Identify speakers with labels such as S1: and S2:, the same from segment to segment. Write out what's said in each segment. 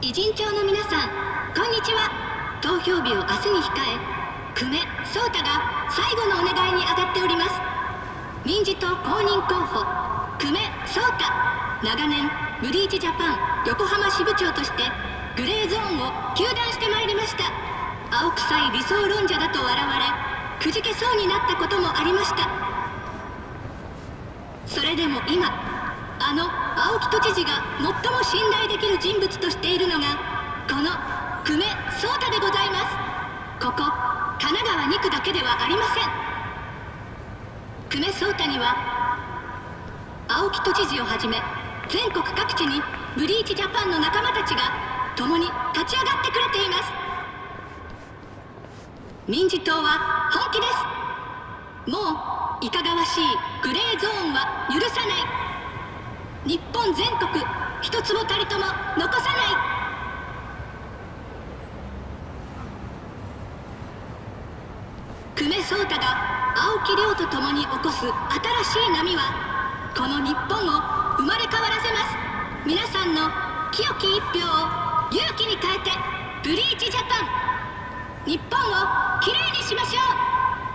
S1: 偉人町の皆さん、こんにちは。投票日を明日に控え、久米壮太が最後のお願いに上がっております。民事党公認候補久米壮太、長年ブリーチジャパン横浜支部長としてグレーゾーンを糾弾してまいりました。青臭い理想論者だと笑われ、くじけそうになったこともありました。それでも今、青木都知事が最も信頼できる人物としているのがこの久米壮太でございます。ここ神奈川2区だけではありません。久米壮太には青木都知事をはじめ全国各地にブリーチジャパンの仲間たちが共に立ち上がってくれています。民事党は本気です。もういかがわしいグレーゾーンは許さない。日本全国一つもたりとも残さない。久米壮太が青木亮と共に起こす新しい波はこの日本を生まれ変わらせます。皆さんの清き一票を勇気に変えてブリーチジャパン、日本をきれいにしましょう。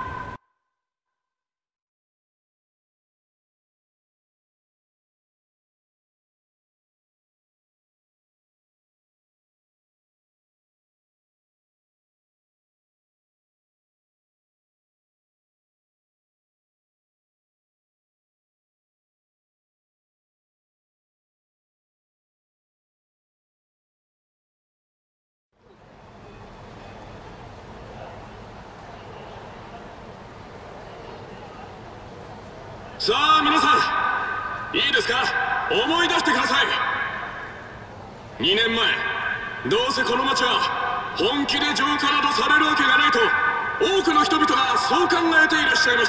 S2: さあ皆さん、いいですか、思い出してください。2年前、どうせこの町は本気で浄化などされるわけがないと多くの人々がそう考えていらっしゃいました。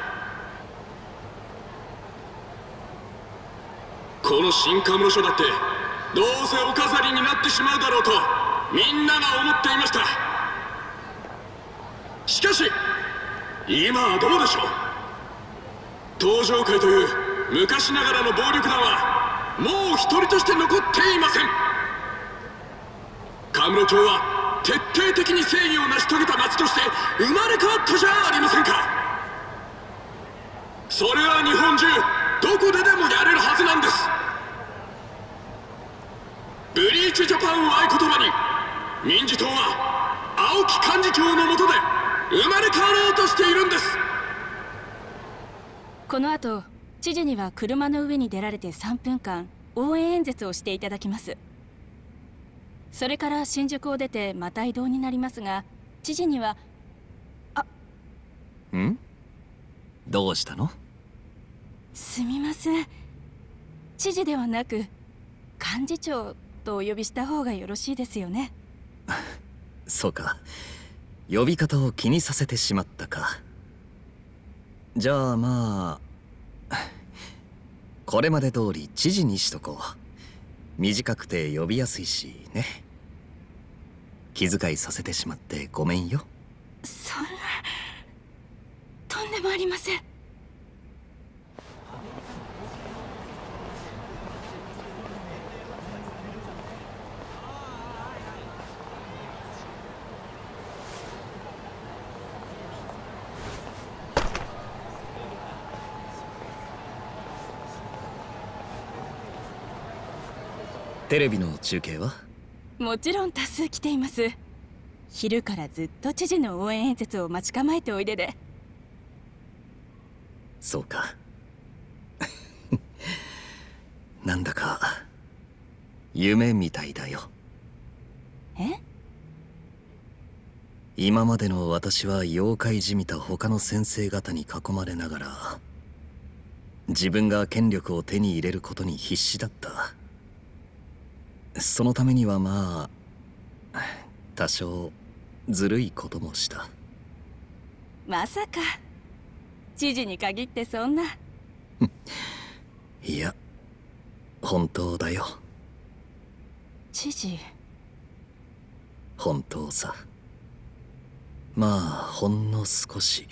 S2: この新カムロ署だってどうせお飾りになってしまうだろうとみんなが思っていました。しかし今はどうでしょう。東上会という昔ながらの暴力団はもう一人として残っていません。カムロ町は徹底的に正義を成し遂げた町として生まれ変わったじゃありませんか。それは日本中どこででもやれるはずなんです。ブリーチジャパンを合言葉に民事党は青木幹事長の下で生まれ変わろうとしているんです。
S3: この後、知事には車の上に出られて3分間応援演説をしていただきます。それから新宿を出てまた移動になりますが、知事には
S4: どうしたの？
S3: すみません。知事ではなく幹事長とお呼びした方がよろしいですよね。
S4: そうか、呼び方を気にさせてしまったか。じゃあまあこれまで通り知事にしとこう。短くて呼びやすいしね。気遣いさせてしまってごめんよ。
S3: そんな、とんでもありません。
S4: テレビの中継は？
S3: もちろん多数来ています。昼からずっと知事の応援演説を待ち構えておいでで。
S4: そうかなんだか夢みたいだよ。
S3: え？
S4: 今までの私は妖怪じみた他の先生方に囲まれながら自分が権力を手に入れることに必死だった。そのためにはまあ多少ずるいこともした。
S3: まさか知事に限ってそんな。
S4: いや本当だよ。
S3: 知事？
S4: 本当さ。まあほんの少し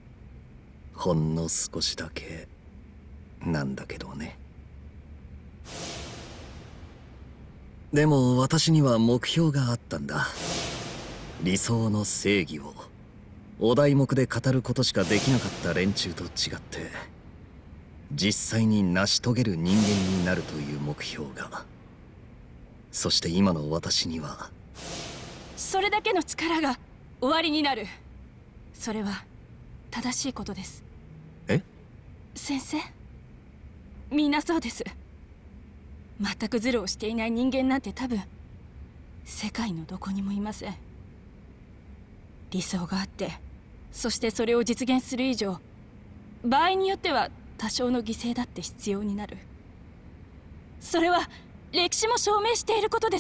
S4: だけなんだけどね。 でも私には目標があったんだ。理想の正義をお題目で語ることしかできなかった連中と違って実際に成し遂げる人間になるという目標が。そして今の私には
S3: それだけの力が終わりになる。それは正しいことです。
S4: え？
S3: 先生、みんなそうです。全くズルをしていない人間なんて多分世界のどこにもいません。理想があって、そしてそれを実現する以上、場合によっては多少の犠牲だって必要になる。それは歴史も証明していることです。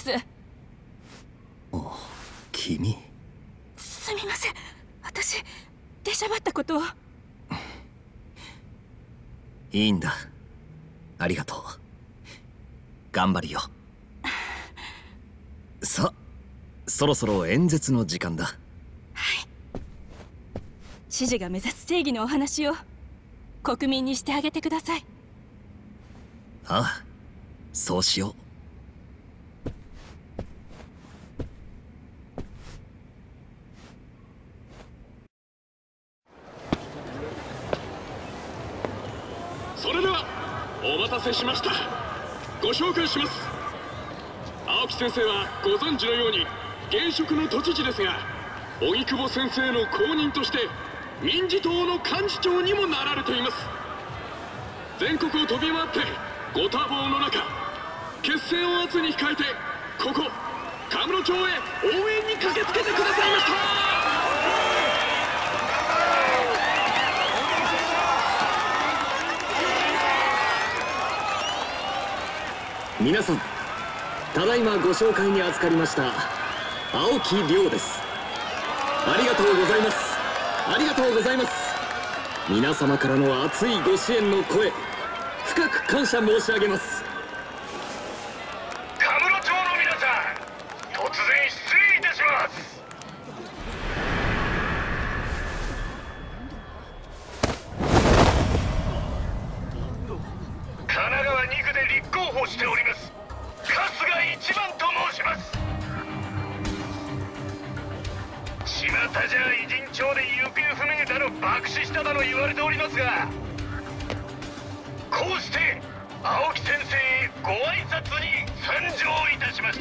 S4: 君。
S3: すみません、私出しゃばったことを。
S4: いいんだ、ありがとう。頑張るよ。さあ、そろそろ演説の時間だ。はい。
S3: 知事が目指す正義のお話を国民にしてあげてください。
S4: ああ、そうしよう。
S2: それではお待たせしました。ご紹介します。青木先生はご存知のように現職の都知事ですが、荻窪先生の後任として民自党の幹事長にもなられています。全国を飛び回ってご多忙の中、決戦を圧に控えてここ神室町へ応援に駆けつけてくださいました。
S5: 皆さん、ただいまご紹介に預かりました青木亮です。ありがとうございます。ありがとうございます。皆様からの熱いご支援の声、深く感謝申し上げます。
S6: 神室町の皆さん、突然失礼いたします。神奈川2区で立候補しております春日一番と申します。巷じゃ偉人町で行方不明だの爆死しただの言われておりますが、こうして青木先生へご挨拶に参上いたしました。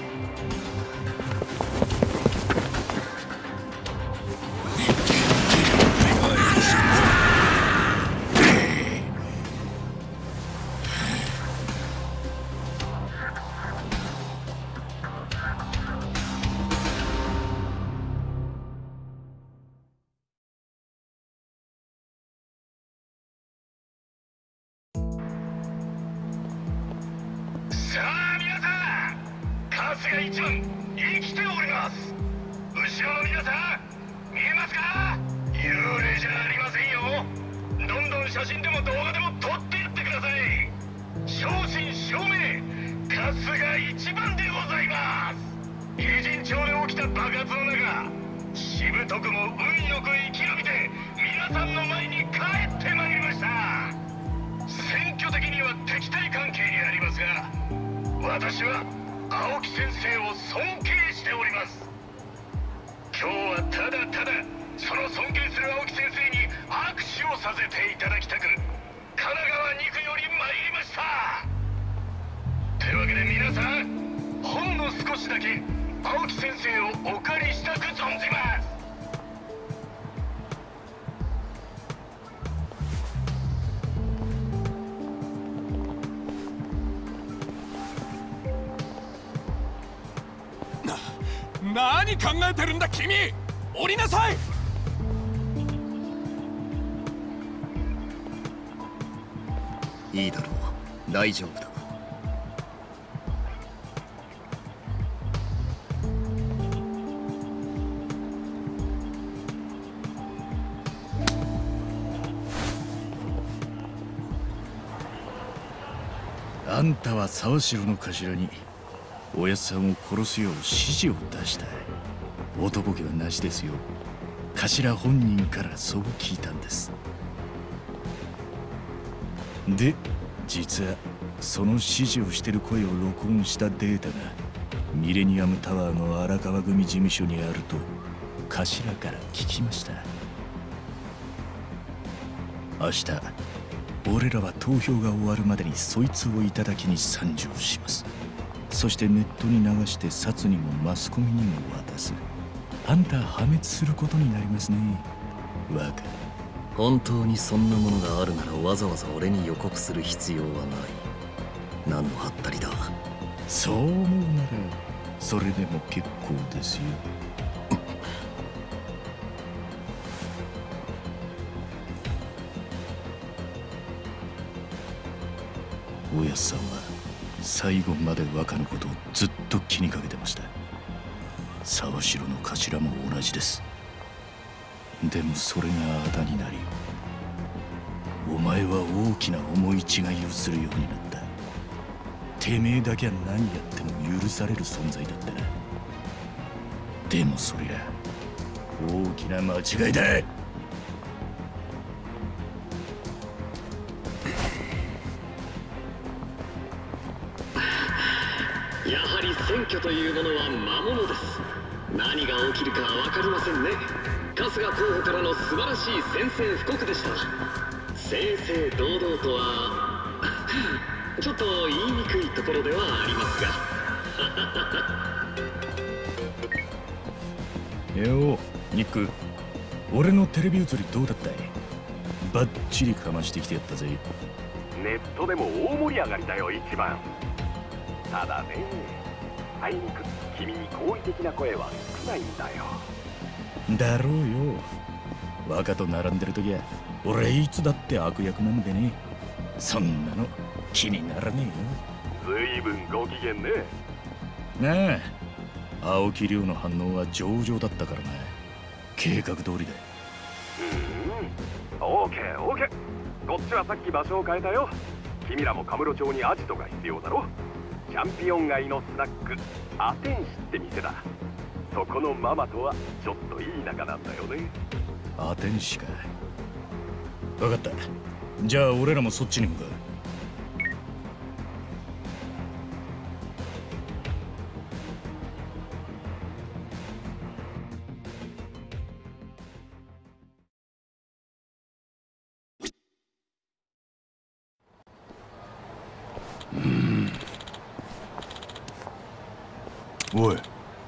S6: さあ皆さん、春日一番生きております。後ろの皆さん見えますか？幽霊じゃありませんよ。どんどん写真でも動画でも撮ってやってください。正真正銘春日一番でございます。偉人町で起きた爆発の中、しぶとくも運よく生き延びて皆さんの前に帰ってまいりました。選挙的には敵対関係にありますが、私は青木先生を尊敬しております。今日はただただその尊敬する青木先生に握手をさせていただきたく、神奈川2区より参りました。というわけで皆さん、ほんの少しだけ青木先生をお借りしたく存じます。
S2: 何考えてるんだ君、降りなさい。
S4: いいだろう、大丈夫だ。
S7: あんたは沢城の頭におやつさんを殺すよう指示を出した。おとぼけはなしですよ。頭本人からそう聞いたんです。で、実はその指示をしてる声を録音したデータがミレニアムタワーの荒川組事務所にあると頭から聞きました。明日俺らは投票が終わるまでにそいつをいただきに参上します。そしてネットに流して札にもマスコミにも渡す。あんた破滅することになりますね、若。
S4: 本当にそんなものがあるならわざわざ俺に予告する必要はない。何のハったりだ。
S7: そう思うならそれでも結構ですよ。おやっさんは最後まで若のことをずっと気にかけてました。沢城の頭も同じです。でもそれがあだになり、お前は大きな思い違いをするようになった。てめえだけは何やっても許される存在だったな。でもそりゃ大きな間違いだ。
S5: やはり選挙というものは魔物です。何が起きるかは分かりませんね。春日候補からの素晴らしい宣戦布告でした。正々堂々とはちょっと言いにくいところではありますが
S7: ようニック、俺のテレビ映りどうだったい？バッチリかましてきてやったぜ。
S6: ネットでも大盛り上がりだよ、一番。ただね、あいにく君に好意的な声は少ないんだよ。
S7: だろうよ。若と並んでる時は俺いつだって悪役なんでね。そんなの気にならね
S6: ずいぶんご機嫌ね。
S7: えよ。なあ、青木亮の反応は上々だったからな。計画通りだ。
S6: オーケーオーケー。こっちはさっき場所を変えたよ。君らもカムロ町にアジトが必要だろ。チャンピオン街のスナックアテンシって店だ。そこのママとはちょっといい仲なんだよね。
S7: アテンシか。分かった。じゃあ俺らもそっちに向かう。おい。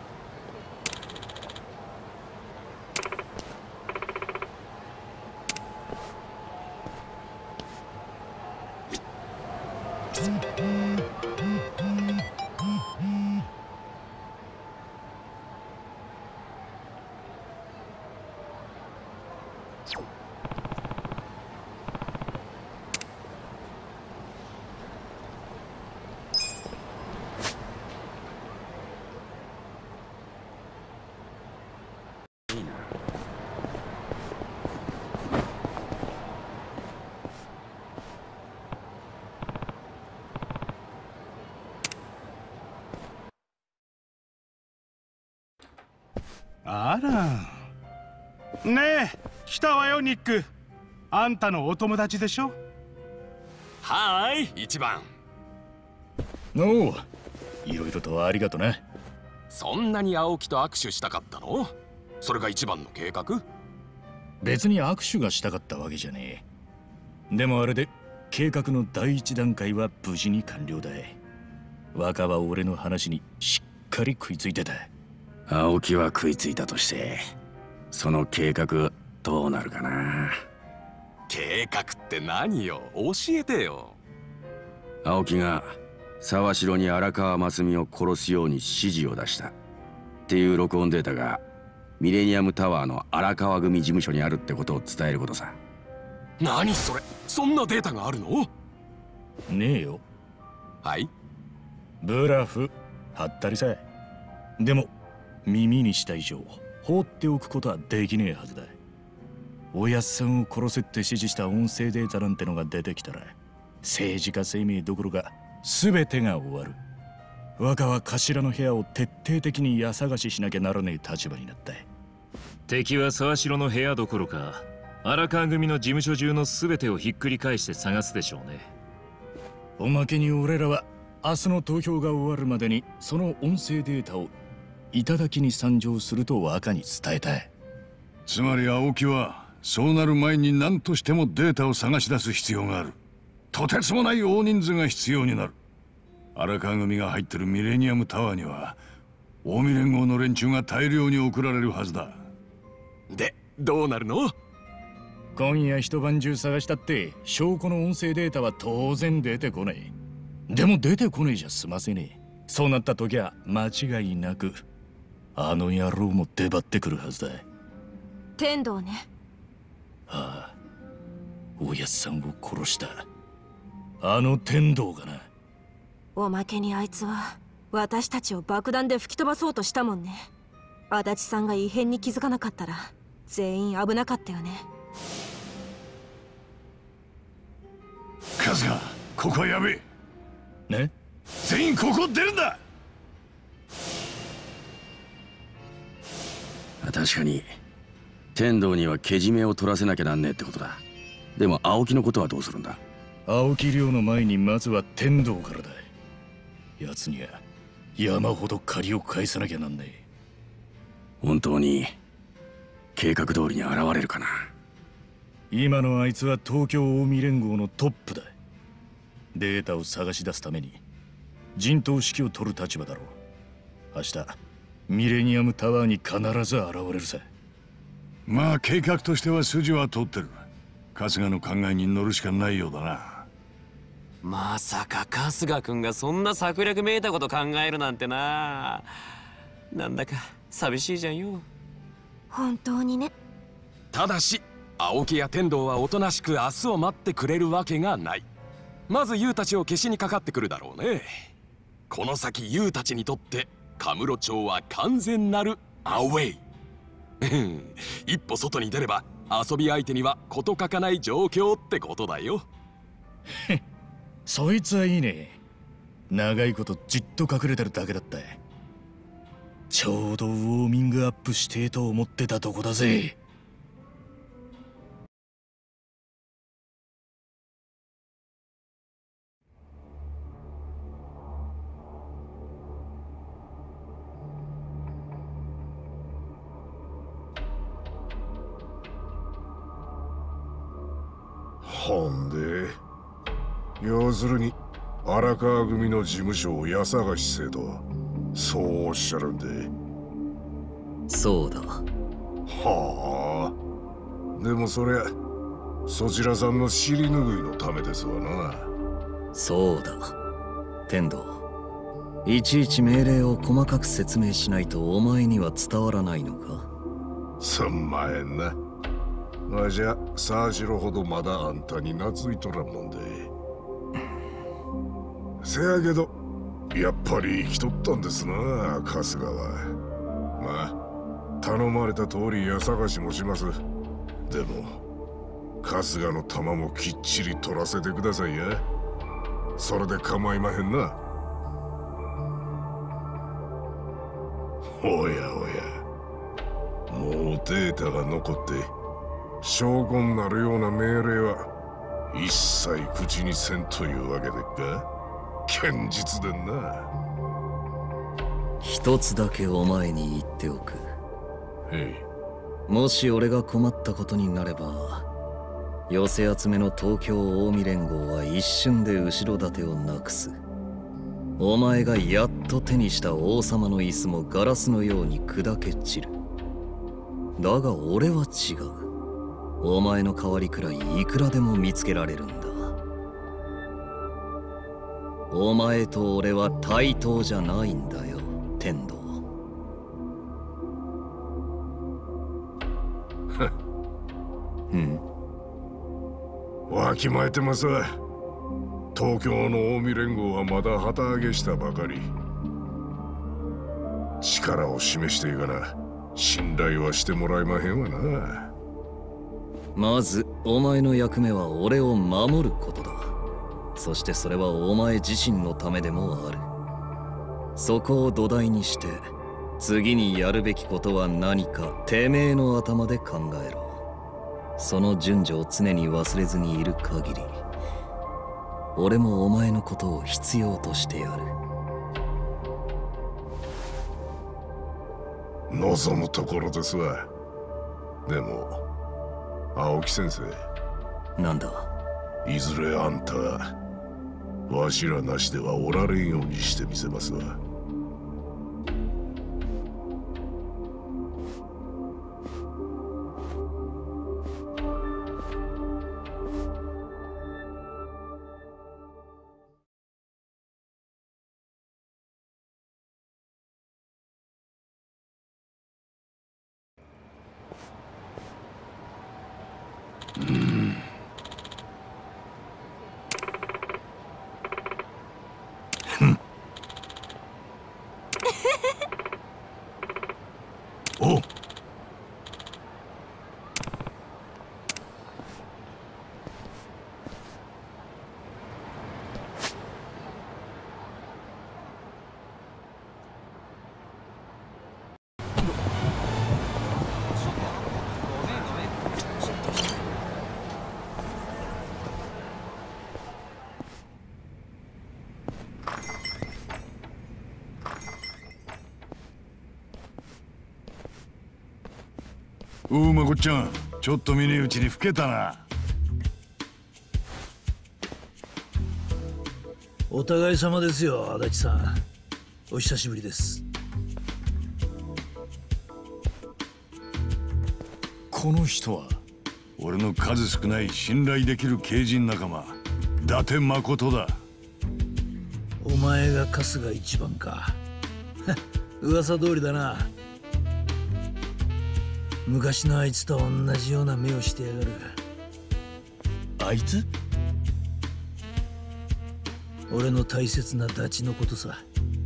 S8: あら。ねえ、来たわよニック。あんたのお友達でしょ。
S2: はーい、一番。
S7: おう、いろいろとありがとな。
S2: そんなに青木と握手したかったの？それが一番の計画？
S7: 別に握手がしたかったわけじゃねえ。でもあれで計画の第一段階は無事に完了だ。若は俺の話にしっかり食いついてた。
S9: 青木は食いついたとして、その計画どうなるかな。
S2: 計画って何よ、教えてよ。
S9: 青木が沢城に荒川真澄を殺すように指示を出したっていう録音データがミレニアムタワーの荒川組事務所にあるってことを伝えることさ。
S2: 何それ、そんなデータがあるの？
S7: ねえよ。
S2: はい。
S7: ブラフ、はったりさ。でも耳にした以上放っておくことはできねえはずだ。おやっさんを殺せって指示した音声データなんてのが出てきたら、政治家生命どころか全てが終わる。若は頭の部屋を徹底的に家探ししなきゃならねえ立場になった。
S10: 敵は沢城の部屋どころか荒川組の事務所中の全てをひっくり返して探すでしょうね。
S7: おまけに俺らは明日の投票が終わるまでにその音声データを頂に参上すると若に伝えたい。
S11: つまり青木はそうなる前に何としてもデータを探し出す必要がある。とてつもない大人数が必要になる。荒川組が入ってるミレニアムタワーには近江連合の連中が大量に送られるはずだ。
S12: でどうなるの？
S7: 今夜一晩中探したって証拠の音声データは当然出てこない。でも出てこねえじゃ済ませねえ。そうなった時は間違いなくあの野郎も出張ってくるはずだ。
S3: 天道ね。
S7: ああ、おやっさんを殺したあの天道がな。
S3: おまけにあいつは私たちを爆弾で吹き飛ばそうとしたもんね。足立さんが異変に気づかなかったら全員危なかったよね。
S11: 春日、ここはやべえ。
S7: ね？
S11: 全員ここ出るんだ。
S9: 確かに天道にはけじめを取らせなきゃなんねえってことだ。でも青木のことはどうするんだ？
S7: 青木亮の前にまずは天道からだ。奴には山ほど借りを返さなきゃなんねえ。
S9: 本当に計画通りに現れるかな。
S7: 今のあいつは東京近江連合のトップだ。データを探し出すために陣頭指揮を取る立場だろう。明日ミレニアムタワーに必ず現れるさ。
S11: まあ計画としては筋は通ってる。春日の考えに乗るしかないようだな。
S12: まさか春日君がそんな策略めいたこと考えるなんてな。なんだか寂しいじゃんよ。
S3: 本当にね。
S12: ただし青木や天道はおとなしく明日を待ってくれるわけがない。まずユウたちを消しにかかってくるだろうね。この先ユウたちにとってカムロ町は完全なるアウェイ。一歩外に出れば遊び相手には事欠かない状況ってことだよ。
S7: そいつはいいね。長いことじっと隠れてるだけだった。ちょうどウォーミングアップしてえと思ってたとこだぜ。
S13: ほんで要するに荒川組の事務所を家探しせとそうおっしゃるんで。
S4: そうだ。
S13: はあ、でもそりゃそちらさんの尻拭いのためですわな。
S4: そうだ。天道、いちいち命令を細かく説明しないとお前には伝わらないのか？
S13: すんまへんな。わしゃ沢城ほどまだあんたに懐いとらんもんで。せやけどやっぱり生きとったんですな春日は。まあ頼まれた通り家探しもします。でも春日の玉もきっちり取らせてくださいや。それで構いまへんな。おやおや、もうデータが残って証拠になるような命令は一切口にせんというわけでっか。堅実でんな。
S4: 一つだけお前に言っておく。
S13: へ
S4: い。もし俺が困ったことになれば、寄せ集めの東京近江連合は一瞬で後ろ盾をなくす。お前がやっと手にした王様の椅子もガラスのように砕け散る。だが俺は違う。お前の代わりくらいいくらでも見つけられるんだ。お前と俺は対等じゃないんだよ、天道。
S13: うん。わきまえてますわ。東京の近江連合はまだ旗揚げしたばかり。力を示していかな信頼はしてもらえまへんわな。
S4: まずお前の役目は俺を守ることだ。そしてそれはお前自身のためでもある。そこを土台にして次にやるべきことは何かてめえの頭で考えろ。その順序を常に忘れずにいる限り俺もお前のことを必要としてやる。
S13: 望むところですわ。でも青木先生、
S4: なんだ。
S13: いずれあんたわしらなしではおられんようにしてみせますわ。
S11: おう。おう、まこっちゃん、ちょっと見ねえうちに老けたな。
S14: お互い様ですよ、足立さん。お久しぶりです。
S11: この人は俺の数少ない信頼できる刑人仲間、伊達誠だ。
S14: お前が春日一番か。噂通りだな。昔のあいつと同じような目をしてやがる。
S11: あいつ？
S14: 俺の大切なダチのことさ。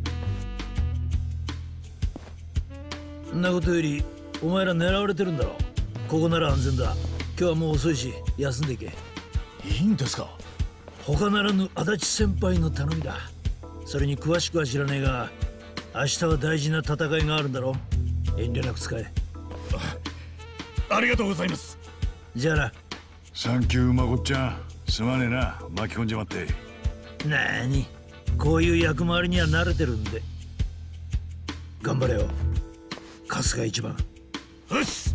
S14: んなことよりお前ら狙われてるんだろ。ここなら安全だ。今日はもう遅いし休んでいけ。
S11: いいんですか？
S14: 他ならぬ足立先輩の頼みだ。それに詳しくは知らねえが、明日は大事な戦いがあるんだろ。遠慮なく使え。
S11: ありがとうございます。
S14: じゃあな。
S11: サンキュー、まこっちゃん。すまねえな、巻き込んじまって。
S14: なーに、こういう役回りには慣れてるんで。頑張れよ、春日一番。
S11: よし。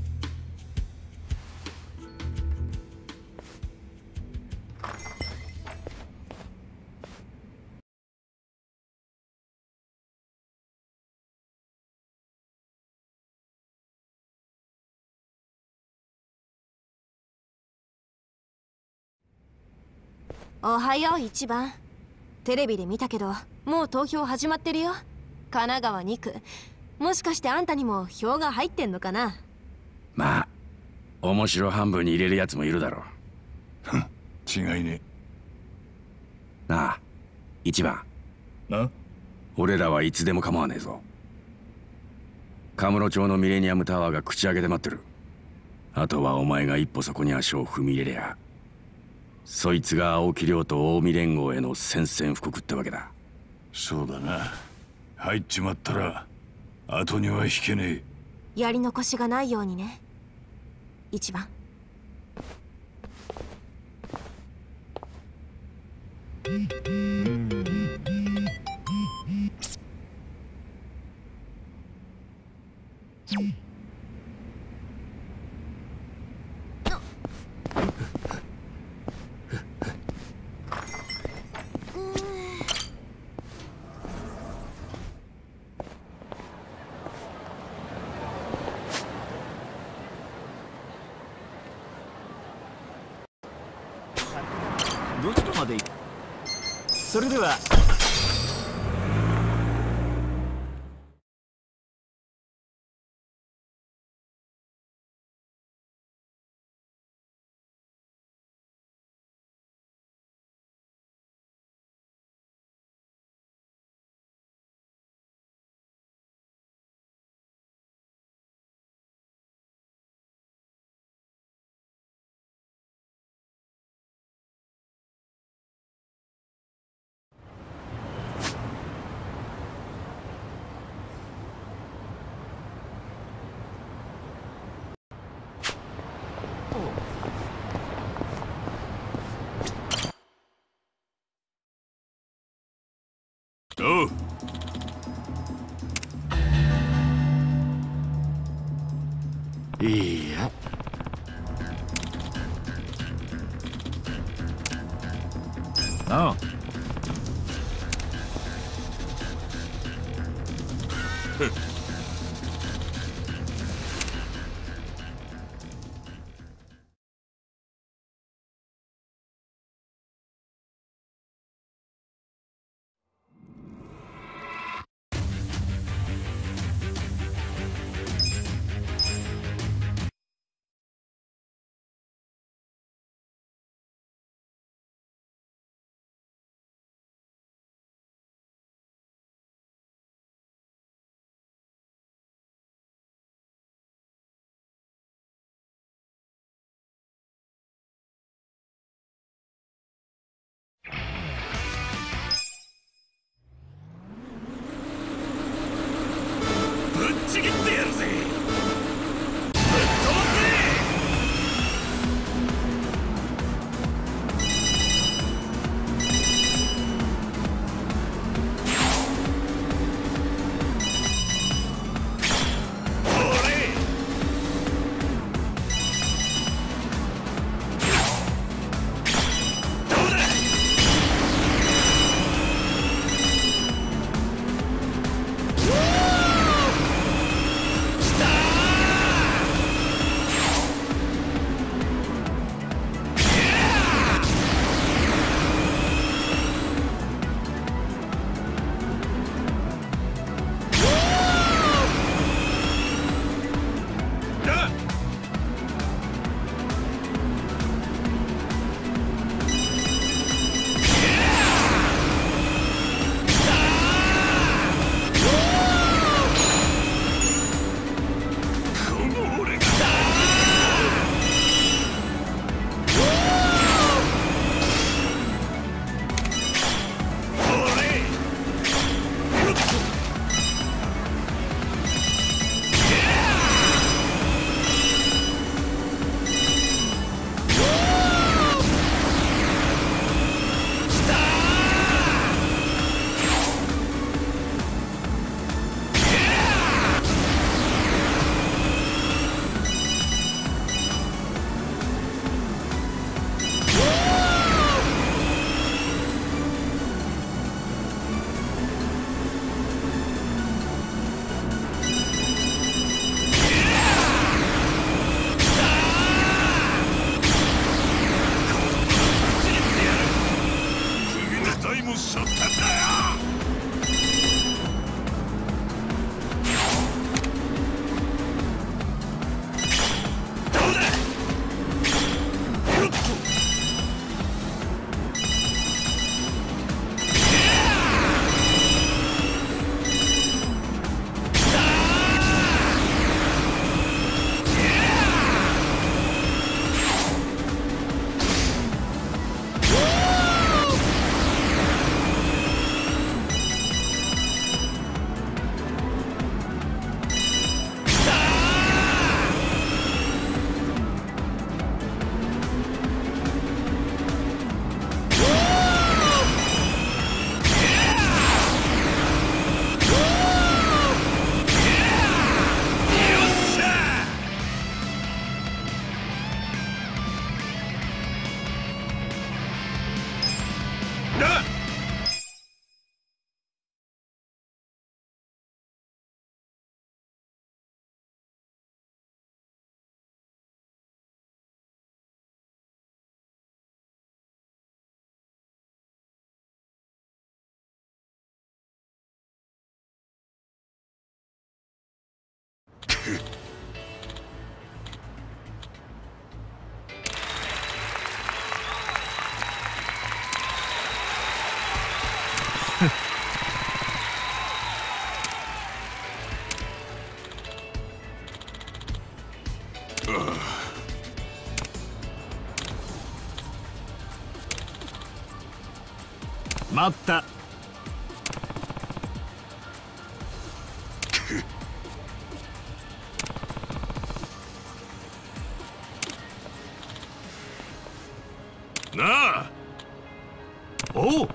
S15: おはよう一番。テレビで見たけどもう投票始まってるよ。神奈川2区。もしかしてあんたにも票が入ってんのかな。
S9: まあ面白半分に入れるやつもいるだろ
S11: う。違いね。
S9: なあ一番。俺らはいつでも構わねえぞ。カムロ町のミレニアムタワーが口開けて待ってる。あとはお前が一歩そこに足を踏み入れりゃ、そいつが青木亮と近江連合への宣戦布告ってわけだ。
S11: そうだな。入っちまったら後には引けね
S15: え。やり残しがないようにね一番。
S16: どちらまで行く？それでは。
S7: いいや。ああ。
S6: ちぎってやるぜ。
S16: 待った。
S6: なあ。おう。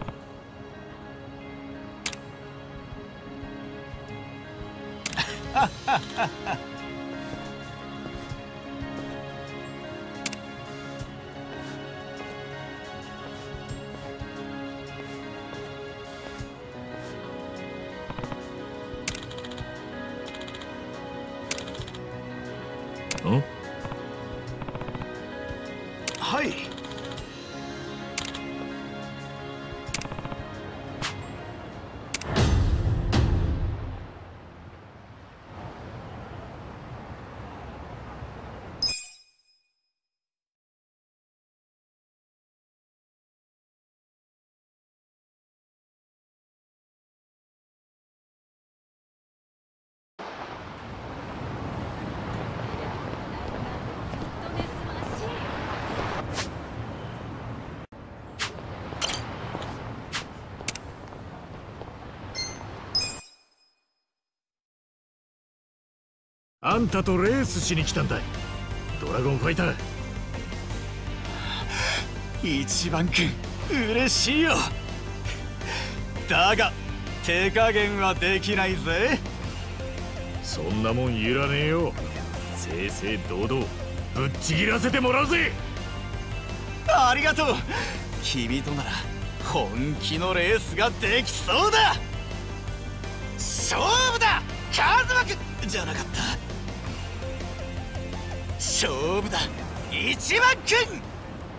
S16: はい。
S14: あんたとレースしに来たんだ。ドラゴンファイター。
S16: 一番くん嬉しいよ。だが手加減はできないぜ。
S14: そんなもんいらねえよ。正々堂々ぶっちぎらせてもらうぜ。
S16: ありがとう。君となら本気のレースができそうだ。勝負だカズマくんじゃなかった。勝負だ一番くん。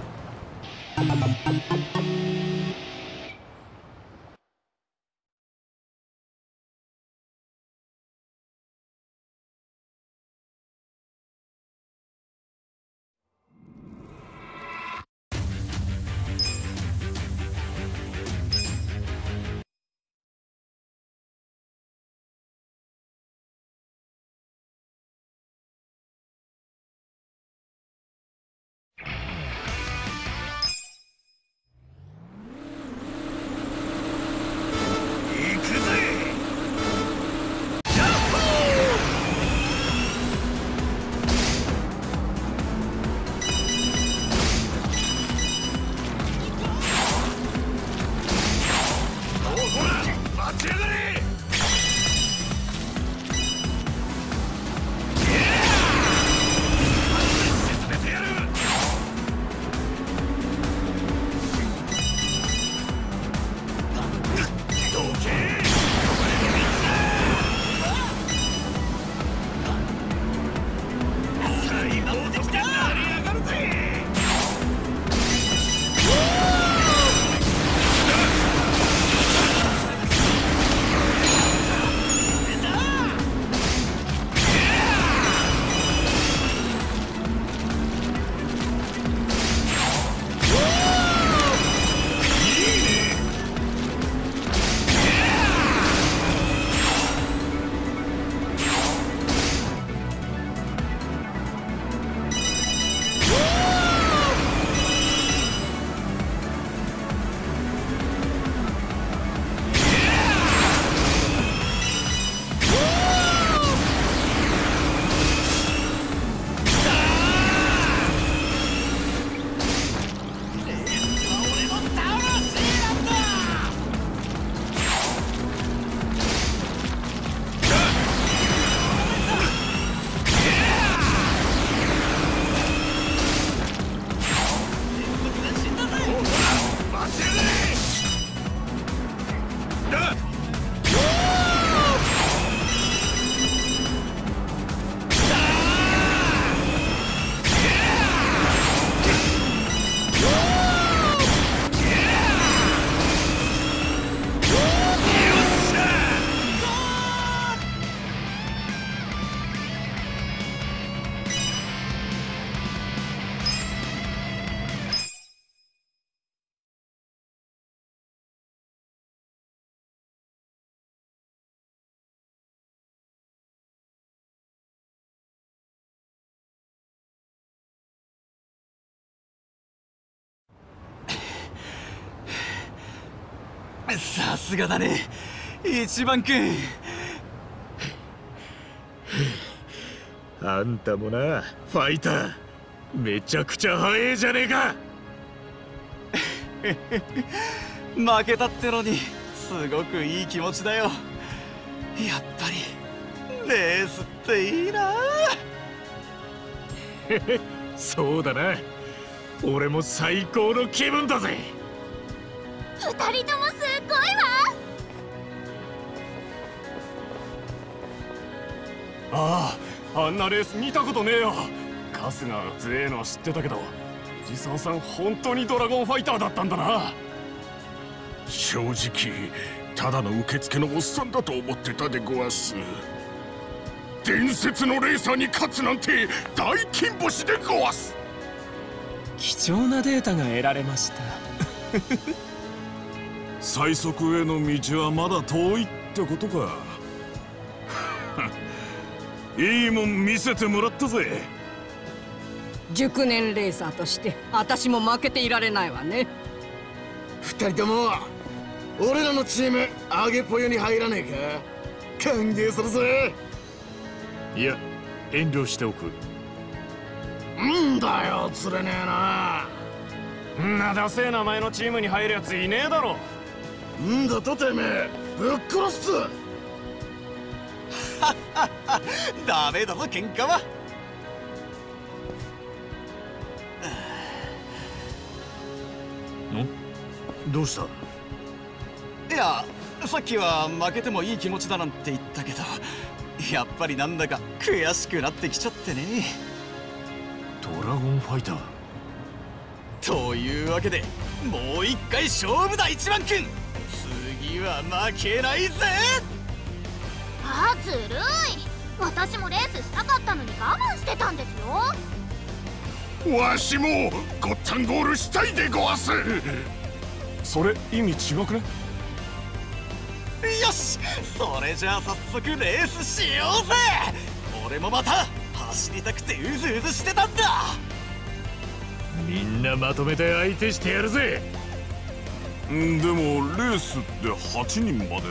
S16: さすがだね一番くん。
S14: あんたもなファイターめちゃくちゃ速えじゃねえか。
S16: 負けたってのにすごくいい気持ちだよ。やっぱりレースっていいな。
S14: そうだな俺も最高の気分だぜ。
S15: 二人ともすっごいわ。
S14: ああ
S8: あんなレース見たことねえよ。春日が強えのは知ってたけど、藤沢さん本当にドラゴンファイターだったんだな。
S13: 正直ただの受付のおっさんだと思ってたでごわす。伝説のレーサーに勝つなんて大金星でごわす。
S10: 貴重なデータが得られました。
S11: 最速への道はまだ遠いってことか。いいもん見せてもらったぜ。
S17: 熟年レーサーとして私も負けていられないわね。
S16: 二人とも俺らのチームアゲポヨに入らねえか。歓迎するぜ。
S7: いや、遠慮しておく。
S16: んだよ、釣れねえな。
S8: んなダセえ名前のチームに入るやついねえだろ。
S16: んだとてめえ、ぶっ殺す。ダメだぞ喧嘩は。
S14: どうした？
S16: いや、さっきは負けてもいい気持ちだなんて言ったけど、やっぱりなんだか悔しくなってきちゃってね。
S14: ドラゴンファイター
S16: というわけで、もう一回勝負だ一番くん。次は負けないぜ。
S18: あーずるい。私もレースしたかったのに我慢してたんですよ。
S13: わしもゴッタンゴールしたいでごわす。
S8: それ意味違くね？
S16: よし、それじゃあ早速レースしようぜ。俺もまた走りたくてうずうずしてたんだ。
S7: みんなまとめて相手してやるぜ。
S11: でもレースって8人までだよな。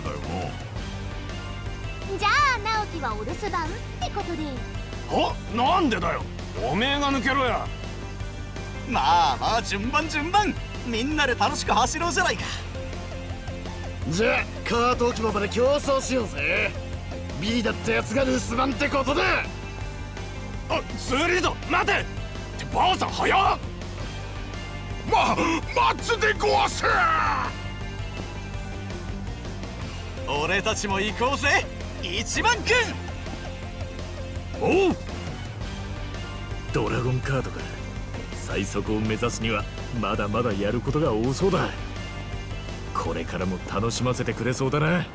S18: じゃあ直樹はお留守番ってことで。
S8: なんでだよ、おめえが抜けろや。
S16: まあまあ順番順番、みんなで楽しく走ろうじゃないか。じゃあカート置き場まで競争しようぜ。ビリだったやつが留守番ってことで。
S8: スリード待てってばあさん早っ。
S13: 待つでごわす。
S16: 俺たちも行こうぜ一番くん。
S7: おう、ドラゴンカードか。最速を目指すにはまだまだやることが多そうだ。これからも楽しませてくれそうだな。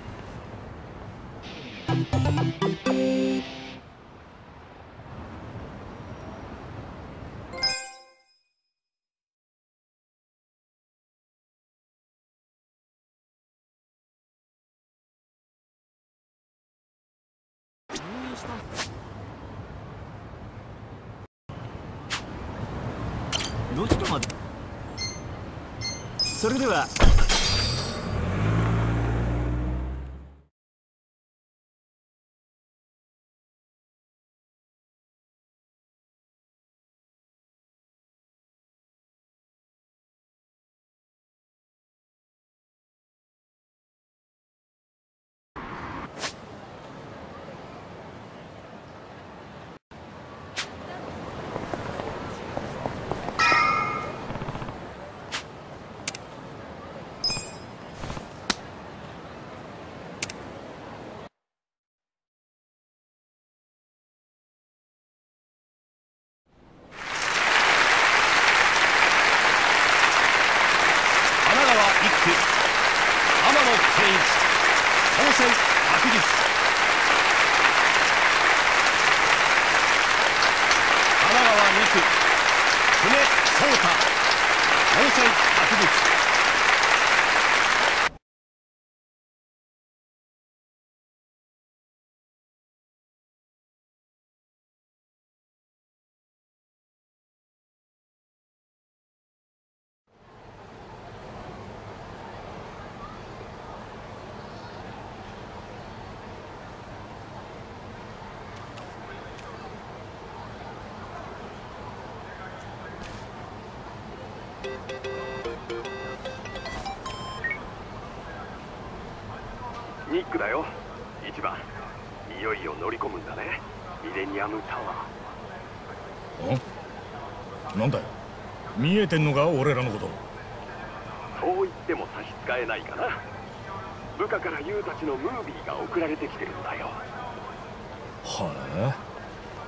S14: どっちまで。それでは
S6: ニックだよ、1番。いよいよ乗り込むんだね、ミレニアムタワ
S7: ー。なんだよ、見えてんのか俺らのこと。
S6: そう言っても差し支えないかな。部下からユウたちのムービーが送られてきてるんだよ。
S7: は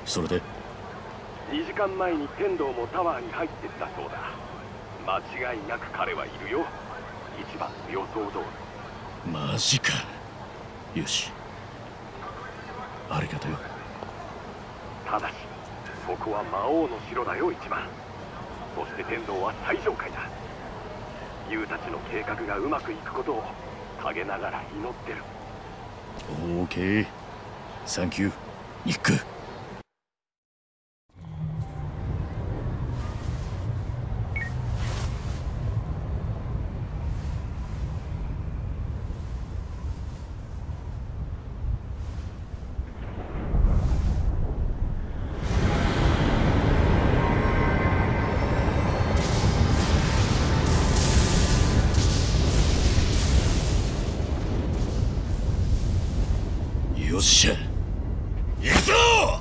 S7: それで
S12: 2時間前に天道もタワーに入ってったそうだ。間違いなく彼はいるよ。一番の予想通り。
S7: マジか。よし、ありがとうよ。
S12: ただしそこは魔王の城だよ、一番。そして天道は最上階だ。ユウたちの計画がうまくいくことを陰ながら祈ってる。
S7: オーケー、サンキュー、ニック。よっしゃ、行くぞ！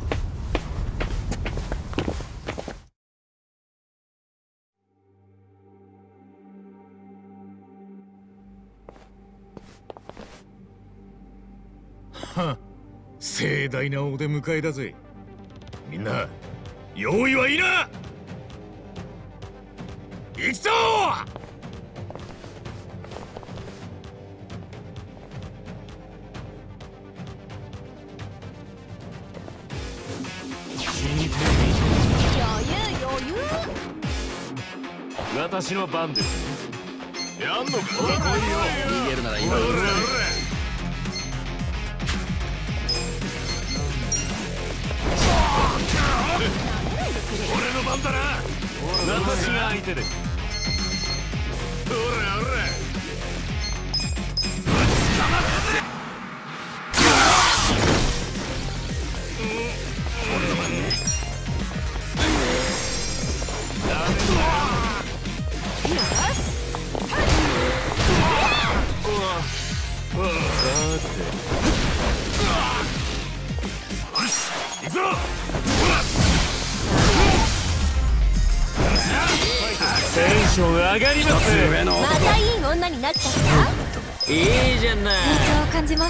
S7: は、盛大なお出迎えだぜ。みんな用意はいいな。行くぞ！
S8: 私の番です。やんのか。
S4: 逃げるなら今だ。
S8: 俺の番だな。私が相手です。おらおら。
S7: 俺の番ね。
S8: 行くぞ！テンション上がります。
S15: またいい女になっちゃった。
S8: いいじゃない。
S15: 成長を感じます。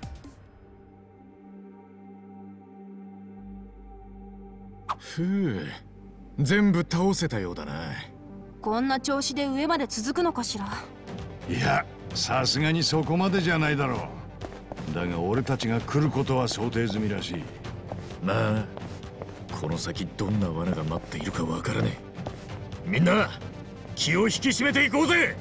S7: ふう、全部倒せたようだな。
S15: こんな調子で上まで続くのかしら。
S11: いや、さすがにそこまでじゃないだろう。だが俺たちが来ることは想定済みらしい。
S7: まあこの先どんな罠が待っているかわからねえ。みんな気を引き締めていこうぜ。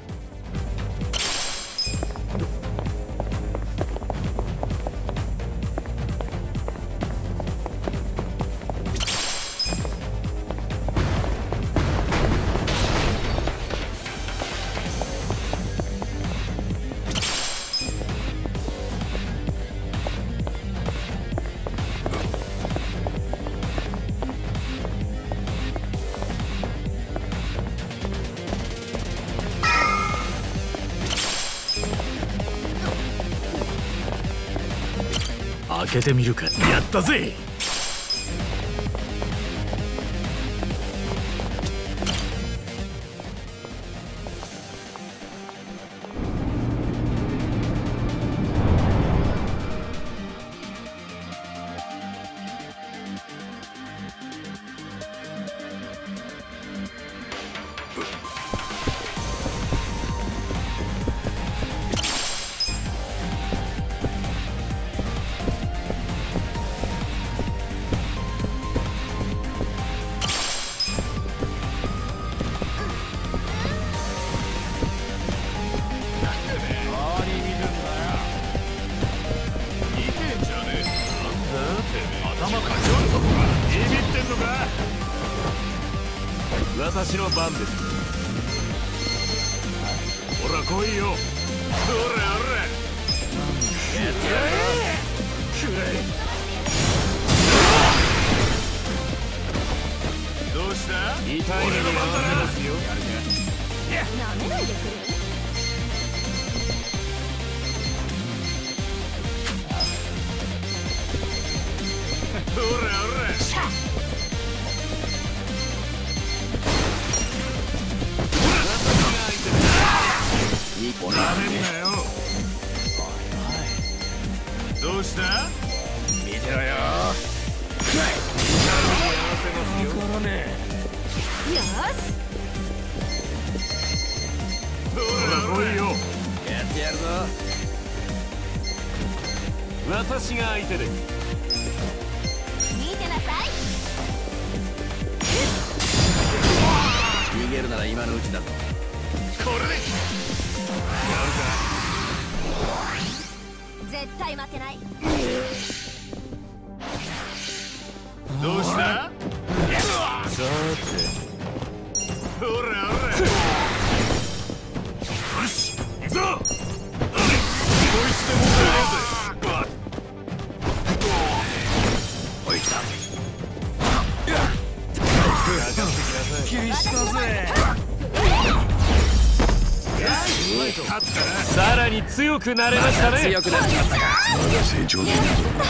S7: 開けてみるか。やったぜ。
S8: 私の番です。ほら来いよ。ほらほら。やってやれ。くらえ。どうした？痛い目に合わせますよ。
S15: なめないでくれ。
S8: ほらほら。なめんなよ。どうした？見てろよ。 ね。
S15: よし。
S8: ほら来いよ。
S9: やってやるぞ。
S8: 私が相手で。
S18: 見てなさい。
S9: 逃げるなら今のうちだぞ。
S8: これで
S15: 絶対負けない。
S8: どうした？さて、ほらほら。よし、行くぞ。もう一度もらえぜ。おい来た。気にしたぜ。さらに強くなれましたね。
S9: 強くなっちまったか。
S11: まだ成長できるぞ。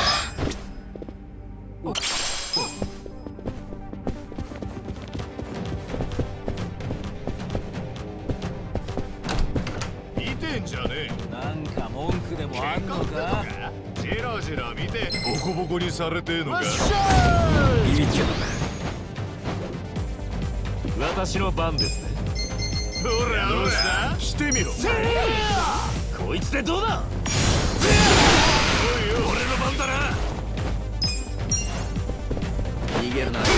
S8: 見てんじゃねえ。なんか文句でもあんのか。ジラジラ見てボコボコにされてえのか。
S9: ビビってんのか。
S8: 私の番ですね。ほらどうした？してみろ。こいつでどうだ。おいよ、俺の番だな。
S9: 逃げるな。
S15: よ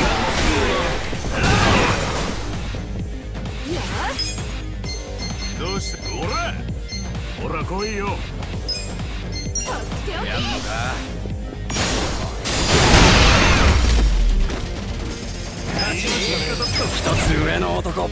S15: し。
S8: どうして？ほら来いよ。
S9: やんのか。一つ上の男。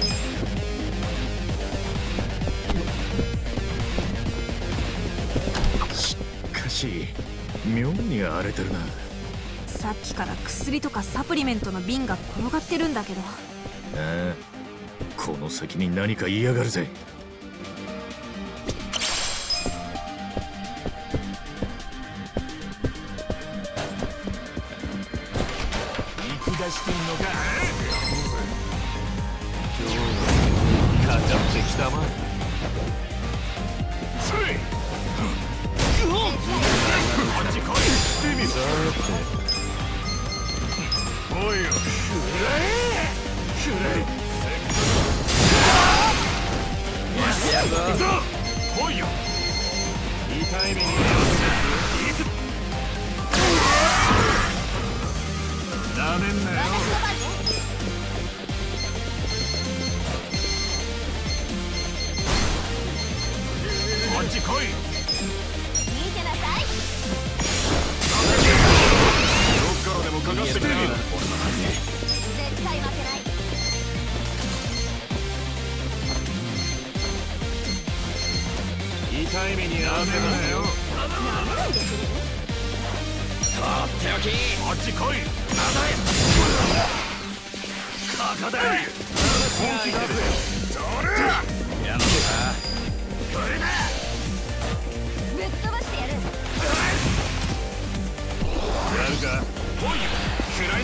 S7: しかし妙に荒れてるな。
S15: さっきから薬とかサプリメントの瓶が転がってるんだけど。
S7: ああ、この先に何か言いやがるぜ。
S8: 引き出してんのか。今日はかかってきたまえ。こっち来い。してみろ。おいよ。くらえ。
S9: やるぞ。
S8: 来いよ。痛い目になめんなよ。こっち来い。
S18: 見てなさい。
S8: どっからでもかかってみろ。
S18: 絶対負けない。
S8: 痛い目に遭わせるなよ。
S9: とっておき。
S8: こっち来い。カカだ。本気だぜ。それ。
S9: やんのか。
S8: これだ。
S18: ぶっ飛ばしてやる。
S8: やるか。おい。暗いな。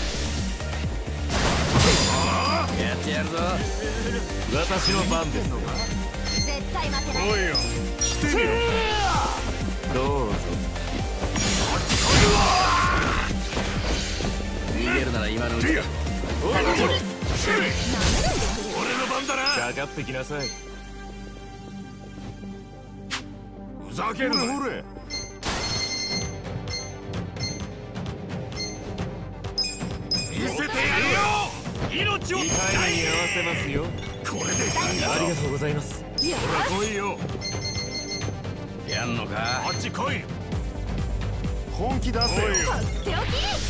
S9: やってやるぞ。
S8: 私の番ですのか。
S18: 絶対負けない。
S8: おいよ。してみろ。どうぞ。
S9: 逃げるなら今のうちだ。
S8: 俺の番だな。かかってきなさい。ふざけるな。ほれ。見せてやるよ。命を。痛い目に合わせますよ。これで。ありがとうございます。ほら来いよ。
S9: やんのか。
S8: こっち来い。本気出せよ。
S18: とっておき。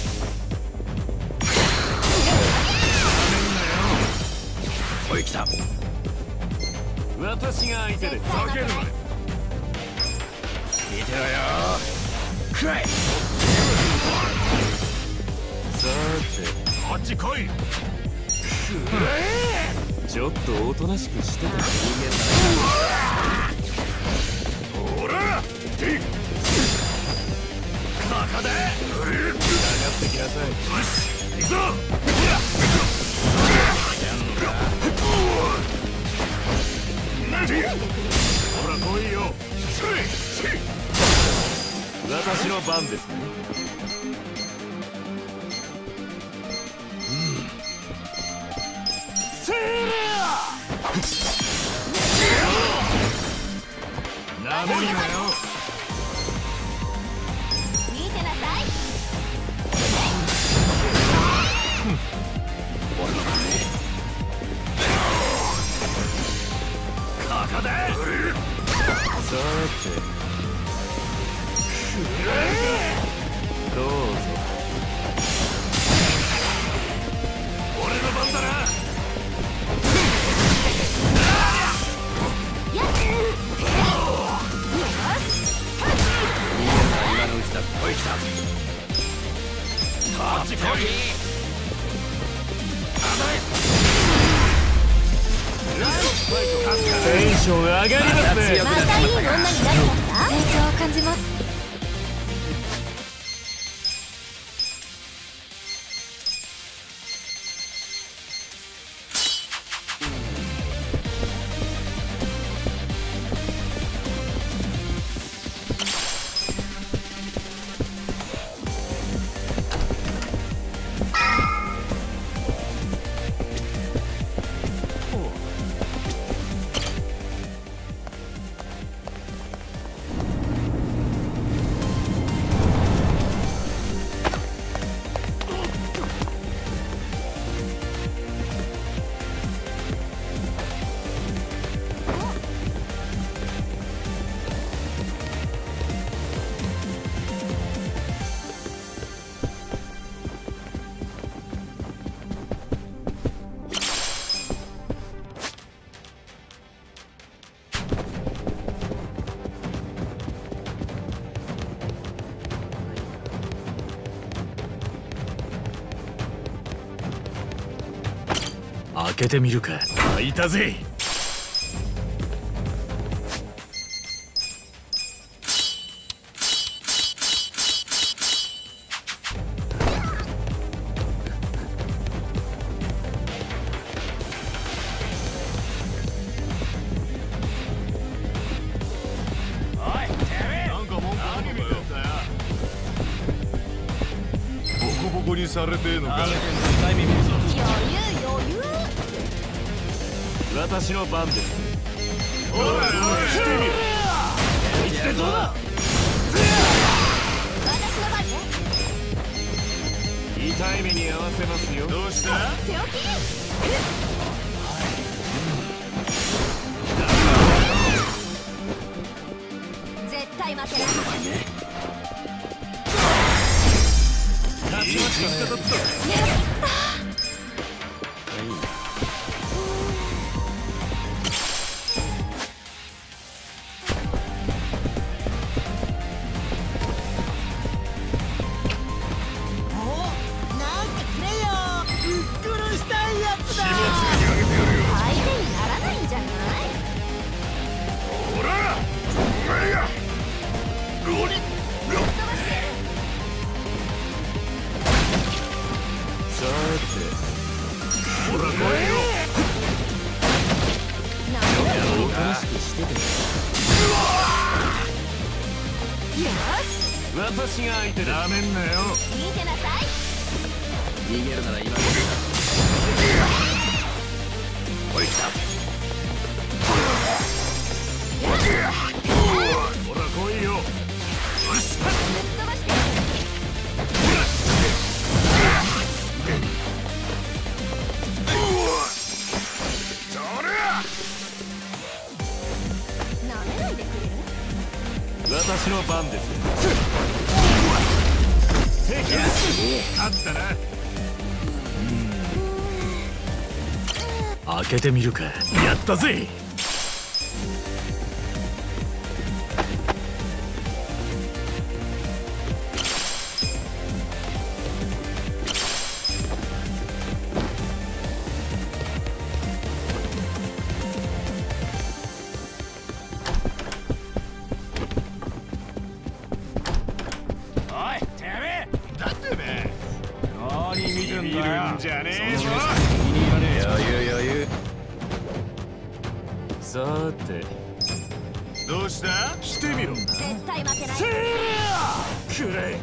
S9: おい来た。
S8: 私が相手で。ふざけるな。
S9: 見てろよ。くらい。
S8: さて、こっち来い。ちょっとおとなしくしてた。逃げるなら。ほら。バカだ。かかってきなさい。よし、行くぞ。ほら来いよ。私の番ですね。 なめんなよ。
S18: 見てなさい。
S8: 俺の番ね。ここだ。さてどうぞ。俺の番だな。今のうちだ。おい来た。こっち来い。テンション上がりますね。
S18: またいい女になりました。成長を感じます。
S14: 開けてみるか。開いたぜ。
S11: ボコボコにされてえのか。
S8: 私の番です。おいおい来てみろ。いつでどうだ。
S18: 私の番ね。
S8: 痛い目に遭わせますよ。どうした。
S18: 手置き。絶対負けない。
S8: 勝ちましたね。
S18: やったー。
S8: 私が相手だ。なめんなよ。
S18: 見てなさい。
S9: 逃げるなら今だ。おい来た。
S8: ほら来いよ。
S18: なめないでくれる。
S8: 私の番です。勝ったな。
S14: 開けてみるか。やったぜ。
S8: じゃねえぞ。余裕。さてどうした。してみろ。
S18: 絶対負けない。
S8: くらえ。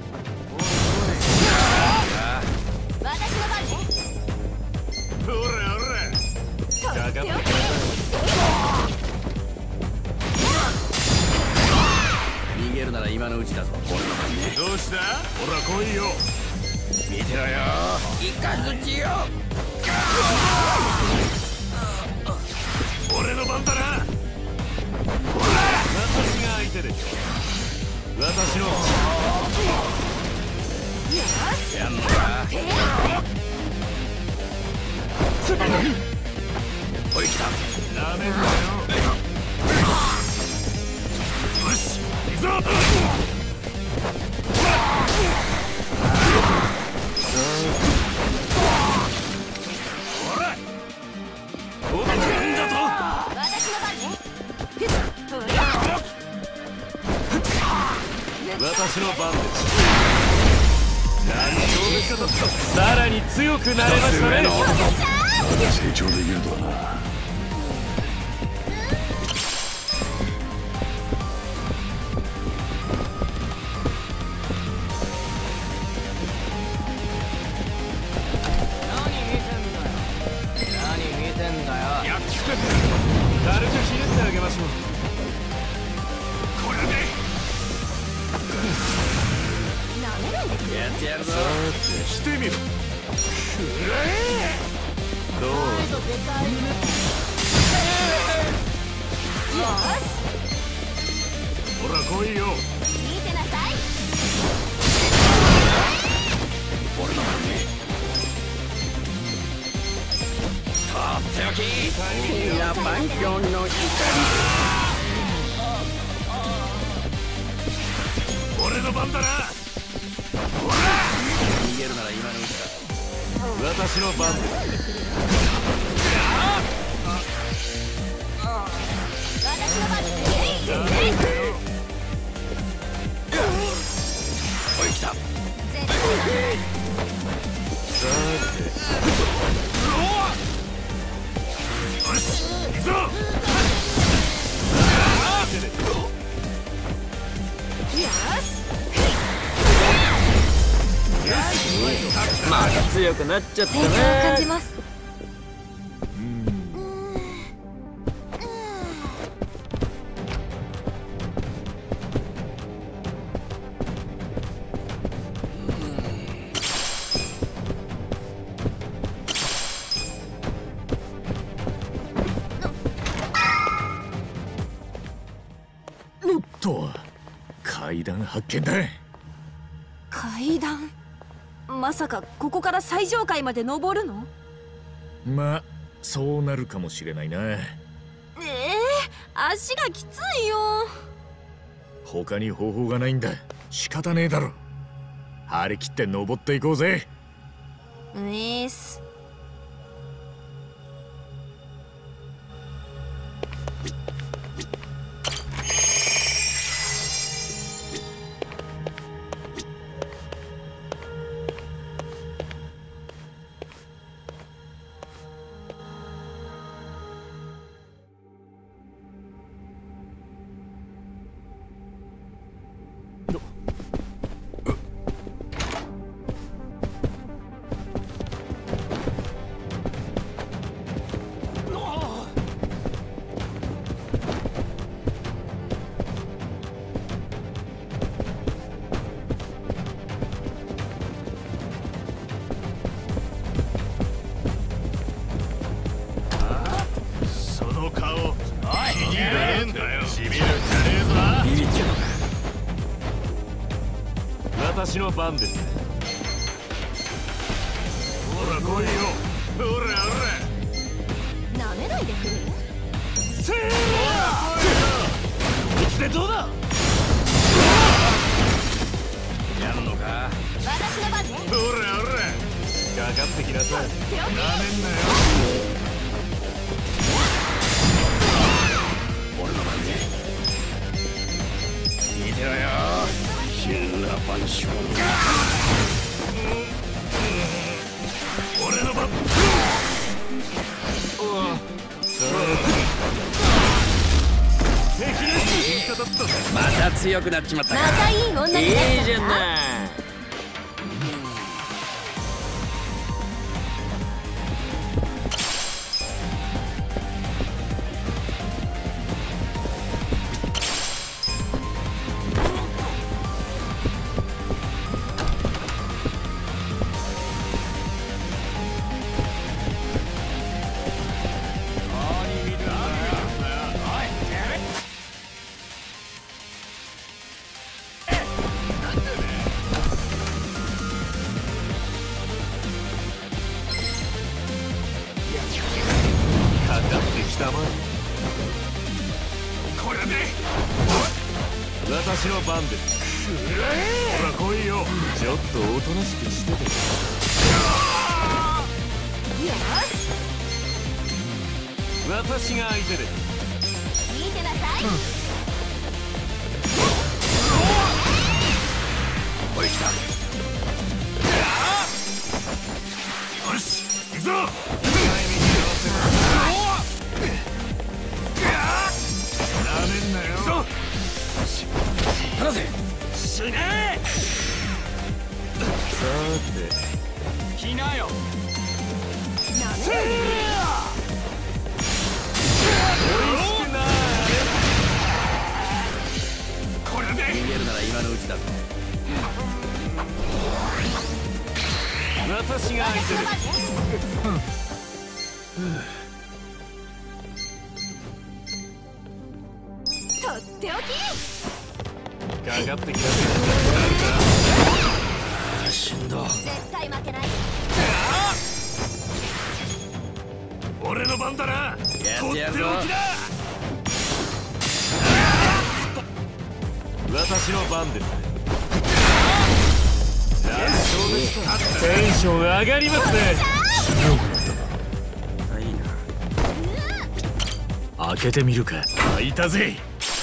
S18: 私の番ね。
S8: ほらかかってくる。
S9: 今のうちだぞ。俺の番ね。
S8: どうした？ほら来いよ。
S9: 見てろよ。一回ずつよ。
S8: 俺の番だな。ほら、私が相手でしょ。私の。
S9: やんのか。おい来た。
S8: ダメだよ。よし、行くぞ。ほら。おかげんだと。
S15: 私の番ね。
S8: 私の番です。さらに強くなれましたね。
S11: 成長できるとはな。
S8: 軽くひねってあげましょう。これで
S9: やってやるぞ。
S8: してみろ。どう？ほら来いよ。
S15: 見てなさい。
S9: 俺の番ね。とっておき。深夜万葉の光。
S8: 俺の番だな。ほら。
S9: 逃げるなら今のうちだ。
S8: 私の番です。
S15: 私の番です。
S9: おい来た。
S8: よし、行くぞ。
S10: まだ強くなっちゃったね。
S15: 成長を感じます。
S7: 階段発見だ。
S15: 階段？まさかここから最上階まで登るの？
S7: まあそうなるかもしれないな。
S15: 足がきついよ。
S7: 他に方法がないんだ。仕方ねえだろ。張り切って登っていこうぜ。
S8: 私の番です。ほら来いよ。ほらほら。
S15: なめないでくれ。
S8: せーの。こいつでどうだ。
S9: やるのか。
S15: 私の番ね。
S8: ほらほら。かかってきなさい。なめんなよ。
S9: 俺の番ね。見てろよ。神羅万象。
S8: 俺の番。
S9: また強くなっちまったか。
S15: 仲いい女になったか。
S10: いいじゃない。
S8: まえ。
S6: これで
S8: 私の番です。ほら来いよ。ちょっとおとなしくしてて。
S18: よし、
S8: 私が相手です。
S18: 見てなさい。
S6: おい来た。よし行くぞ。なめんなよ。離せ。死ね。
S8: さて
S6: 来なよ。
S18: なめんなよ。
S6: これで
S9: 逃げるなら今のうちだぞ。
S8: 私が相手です。
S18: とっておき。
S8: かかってきなさい。
S6: 死んだ。
S18: 絶対負けない。
S6: 俺の番だな。
S9: やってやるぞ。
S8: 私の番です。テンション上がりますね。
S9: いいな。
S14: 開けてみるか。
S8: 開いたぜ。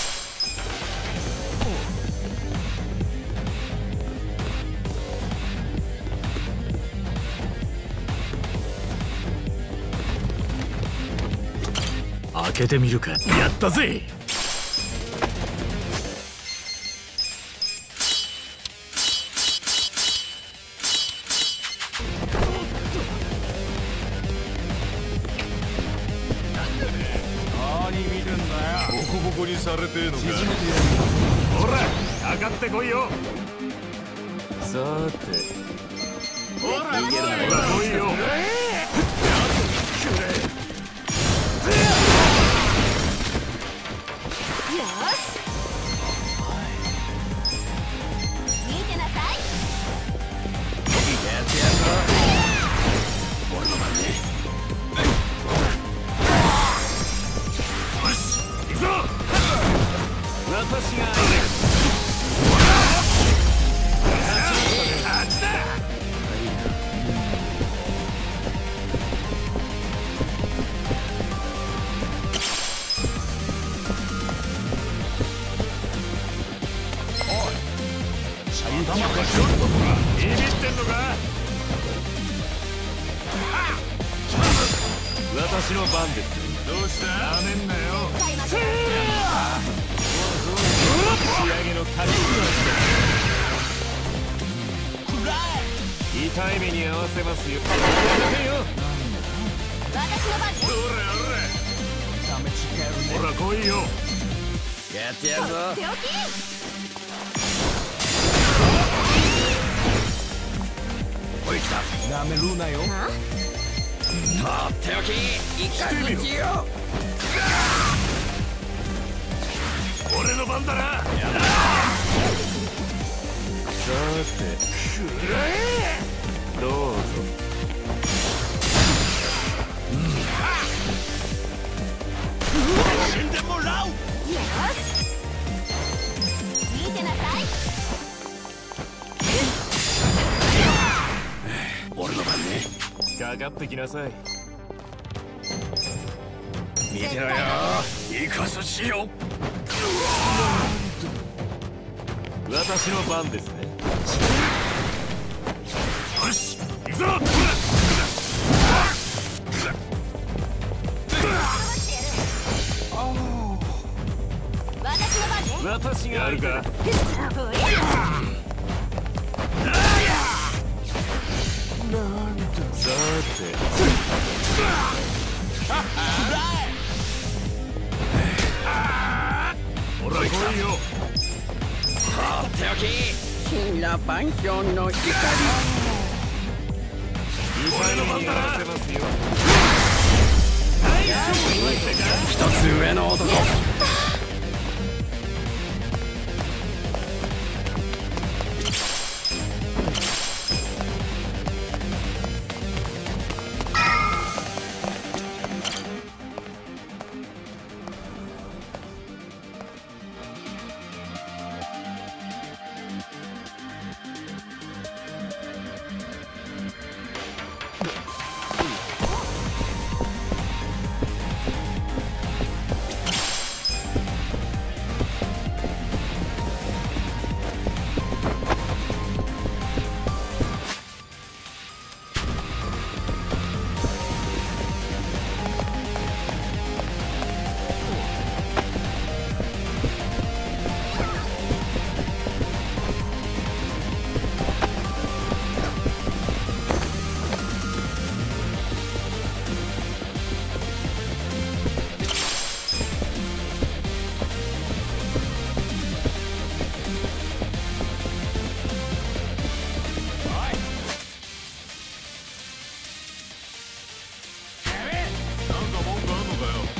S14: 開けてみるか。
S8: やったぜ。
S6: ボコボコにされてえのか。
S8: ほらかかってこいよ。さて
S6: ほら
S8: 逃げるなら来いよ。
S18: よし、見てなさい。
S9: やってやるぞ。俺の番ね。
S8: 私が
S6: あっちだ。
S8: ビビってんのか。私の番です。
S6: どうした。なめんなよ。
S8: 仕上げのカリスマ。痛い目に合わせますよ。
S18: 私の番です。
S8: ほら来いよ。
S9: やってやるぞ。
S18: とっておき。
S9: おい来た。
S8: なめるなよ。
S9: とっておき。いかにしよう。
S8: 俺の番だな。さてどうぞ。
S6: 死んでもらう。
S18: よし、見てなさい。
S9: 俺の番ね。
S8: かかってきなさい。
S9: 見てろよ。いかずしよ。
S8: 私の番ですね。
S6: よし行くぞ。
S18: 私の番ね。
S8: 私がやるか。さてほら来いよ。
S9: とっておき。神羅万象の怒り。
S8: 俺の番だな。
S9: 一つ上の男。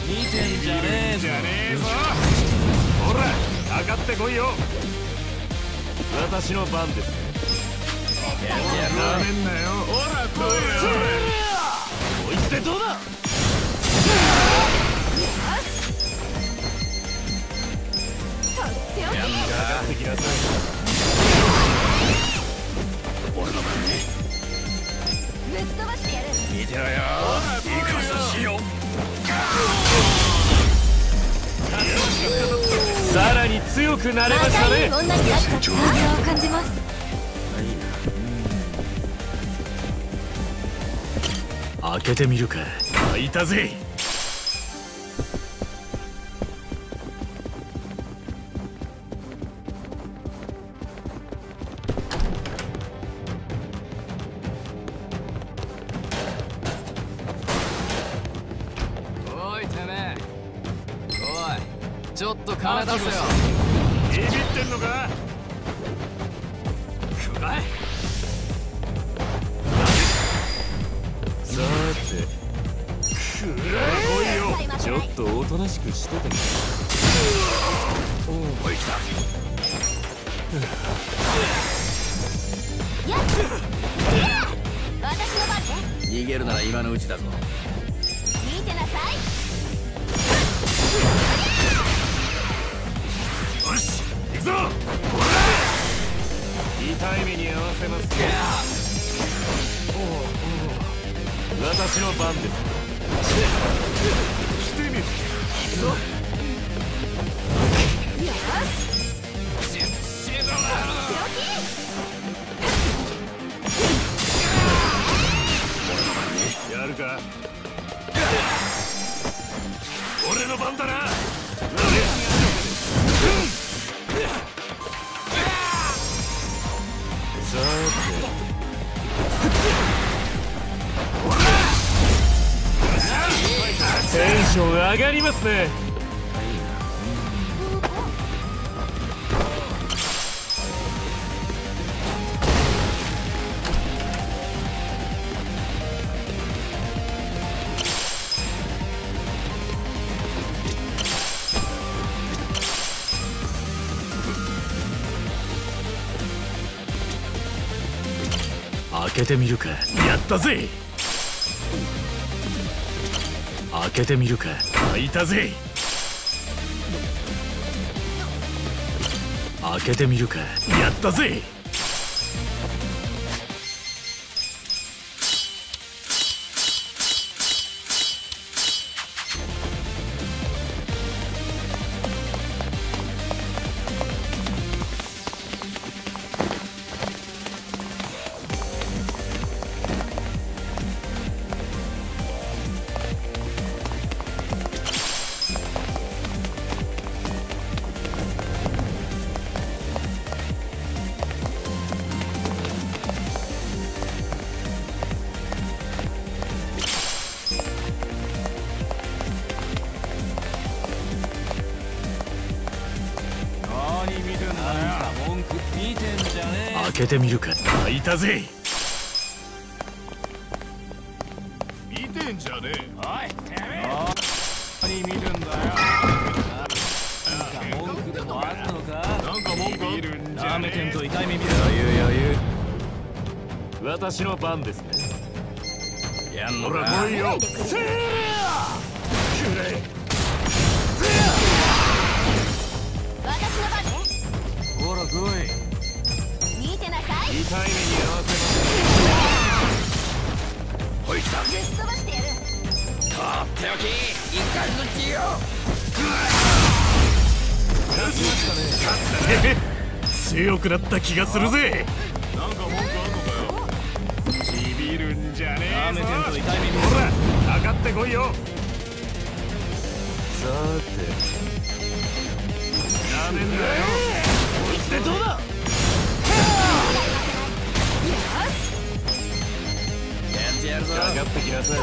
S8: 見てんじゃねえぞ。ほら上がってこいよ。私の番です。やめんなよ。ほら来いよ。こいつでどうだ。
S15: やん
S8: かかってきなさい。
S15: 俺の番ね。ぶっ飛ばしてやる。
S8: 見てろよ。いいかしよ。さらに強くなれましたね。
S15: 女になった成長を感じます。
S14: 開けてみるか。開いたぜ。
S10: おいてめえ。おいちょっと金出せよ。
S8: ビビってんのか。くらえ。さてくらえ。来いよ。ちょっとおとなしくしててね。おい来た。
S15: やっ私の番ね。
S9: 逃げるなら今のうちだぞ。
S15: 見てなさい。
S8: よし行くぞ。痛い目に合わせます。私の番です。来てみる。行くぞ。
S15: よ
S8: し。やるか。俺の番だな。さてテンション上がりますね。
S14: 開けてみるか。やったぜ。開けてみるか。開いたぜ。開けてみるか。やったぜ。開けてみるか。開いたぜ。
S8: 見てんじゃねえ。おいてめえ。何見るんだよ。文句でもあるのか。なんか文句あるんじゃねえ。なめてんと痛い目見る。余裕。私の番ですね。やんのか。ほら来いよ。くらえ。
S15: 私の番ね。
S8: ほら来い。
S15: 見てなさい。
S8: 痛い目に合わせます。
S9: おい来た。
S15: ぶっ飛ばしてやる。
S9: とっておき一回のちよ。
S14: 強くなった気がするぜ。
S8: なんか文句あんのかよ。ちびるんじゃねえぞ。なめてんと痛い目見る。ほら上がってこいよ。さてなめんなよ。こいつでどうだ。
S9: やるぞ。
S8: 上がってきなさい。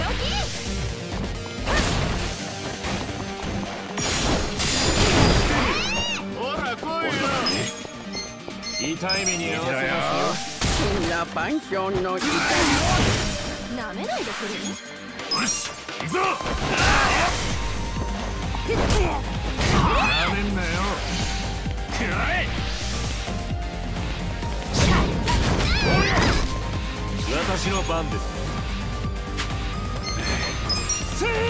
S8: ほら来いよ。痛い目に合わせますよ。
S9: みんな万象の痛い。
S15: なめないでくれ。
S8: よし行くぞ。 なめんなよ。くらえ。私の番です。プレゼン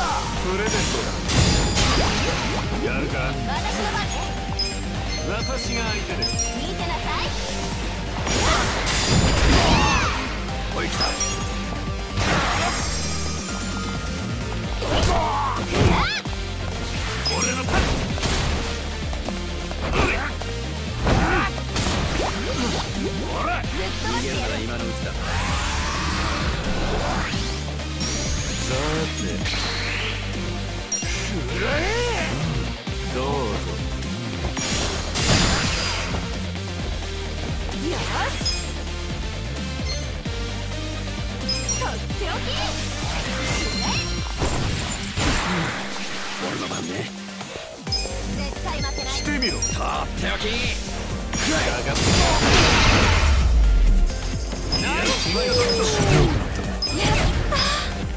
S8: トだ。やるか。
S18: 私の番ね。
S8: 私が相手です。
S18: 見てなさい。
S8: おい来た。俺のパンチ。ほら逃げるなら今のうちだ。さてくらえ。どうぞ。
S18: よし。とっておき。
S9: 俺の番ね。
S18: 絶対負けない。
S8: してみろ。とっておき。かかって。ナイス。やった。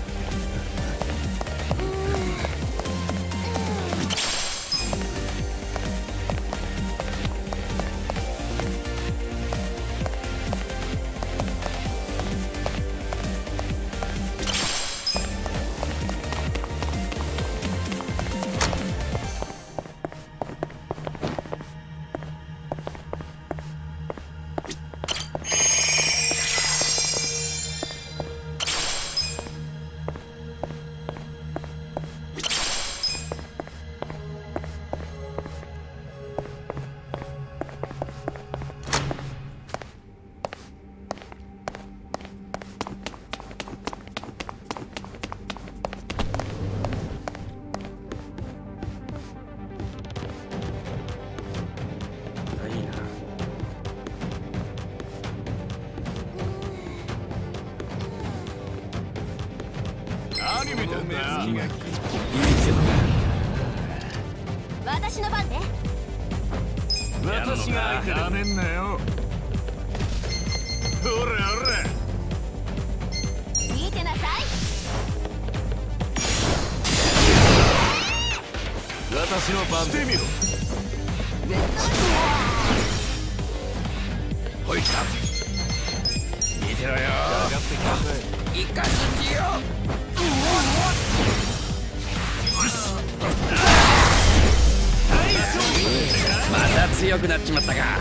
S18: 私の番ね。
S8: 私が相手だ。なめんなよ。ほらほら。
S18: 見てなさい。
S8: 私の番してみろ。ほい来た。見てろよ。かかってきなさい。イカスチよ。
S9: また強くなっちまったか。いいな。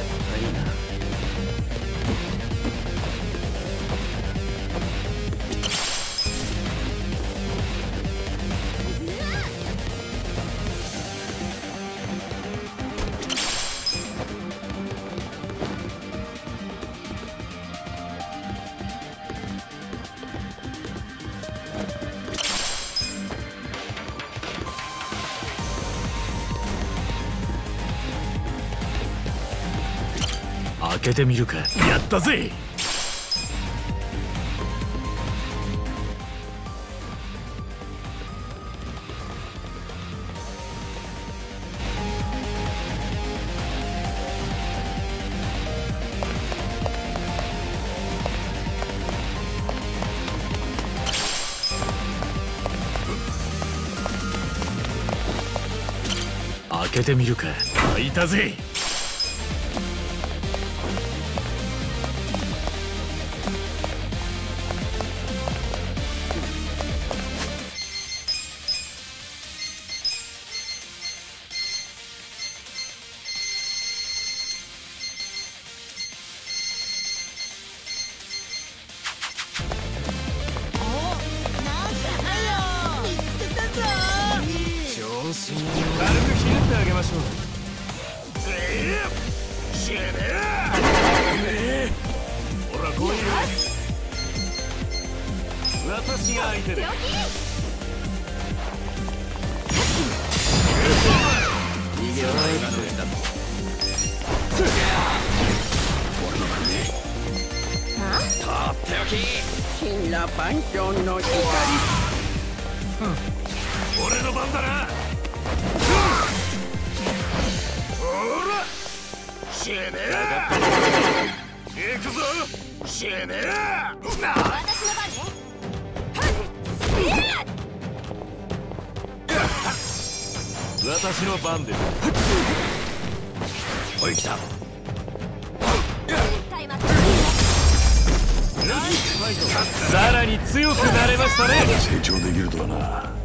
S14: 開けてみるか。やったぜ。開けてみるか。開いたぜ。
S8: 軽くひねってあげましょう。死ねえ。ほら来いよ。私が相手で。逃げないがどうした。俺の番ね。とっておき。神羅万象の光。俺の番だな。ほら死ねえ。行くぞ。死ねえ。
S18: 私の番ね。
S8: 私の番です。おい来た。さらに強くなれましたね。
S11: 成長できるとはな。